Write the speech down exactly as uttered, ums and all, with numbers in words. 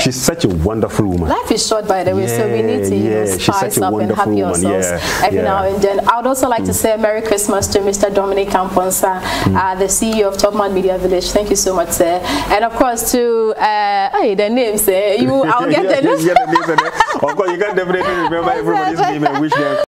she's such a wonderful woman. Life is short, by the way, yeah, so we need to you yeah, know, spice up and happy woman. ourselves yeah, every yeah. now and then. I would also like mm. to say Merry Christmas to Mister Dominic Amponsa, mm. uh, the C E O of Topman Media Village. Thank you so much, sir. And of course to uh, hey, the names, uh, you I'll get yeah, the names. Yeah, the names. Of course, you can definitely remember everybody's name and wish them